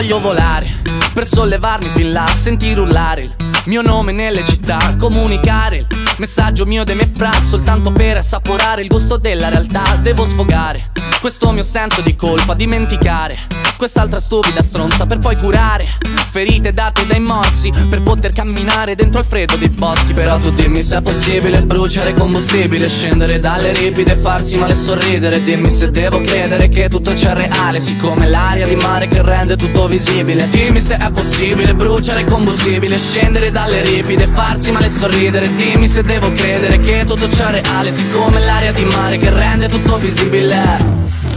Voglio volare per sollevarmi fin là, sentire urlare il mio nome nelle città, comunicare il messaggio mio dei miei fra, soltanto per assaporare il gusto della realtà. Devo sfogare questo mio senso di colpa, dimenticare quest'altra stupida stronza, per poi curare ferite date dai morsi, per poter camminare dentro al freddo dei boschi. Però tu dimmi se è possibile bruciare combustibile, scendere dalle ripide e farsi male e sorridere. Dimmi se devo credere che tutto c'è reale, siccome l'aria di mare che rende tutto visibile. Dimmi se è possibile bruciare combustibile, scendere dalle ripide e farsi male e sorridere. Dimmi se devo credere che tutto c'è reale, siccome l'aria di mare che rende tutto visibile.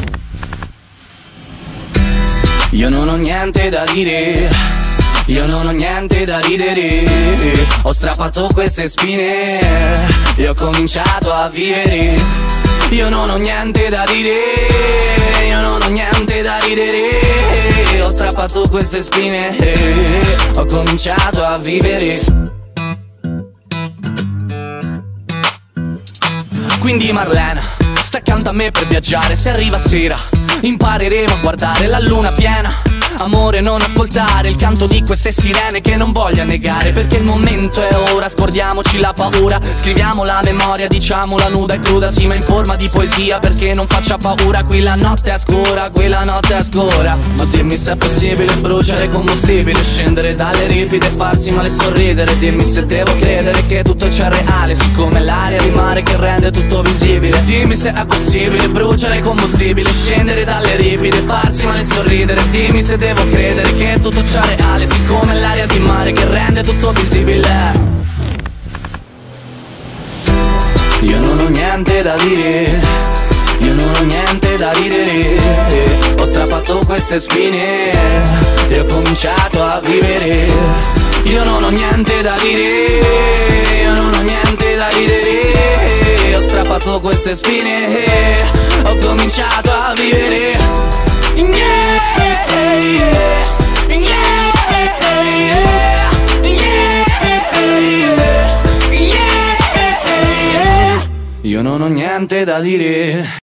Io non ho niente da dire, io non ho niente da ridere. Ho strappato queste spine e ho cominciato a vivere. Io non ho niente da dire, io non ho niente da ridere. Ho strappato queste spine e ho cominciato a vivere. Quindi Marlena, sta accanto a me per viaggiare. Se arriva sera impareremo a guardare la luna piena. Amore, non ascoltare il canto di queste sirene che non voglio negare, perché il momento è ora, scordiamoci la paura. Scriviamo la memoria, diciamola nuda e cruda, sì ma in forma di poesia, perché non faccia paura. Qui la notte è scura, qui la notte è scura. Ma dimmi se è possibile bruciare combustibile, scendere dalle ripide e farsi male e sorridere. Dimmi se devo credere che tutto c'è reale, siccome l'aria di mare che rende tutto visibile. Dimmi se è possibile bruciare combustibile, scendere dalle ripide e farsi male e sorridere. Dimmi se devo credere che tutto c'è reale, siccome l'aria di mare che rende tutto visibile. Io non ho niente da dire, io non ho niente da ridere. Ho strappato queste spine e ho cominciato a vivere. Io non ho niente da dire, io non ho niente da ridere. Ho strappato queste spine e ho cominciato a vivere. Io non ho niente da dire.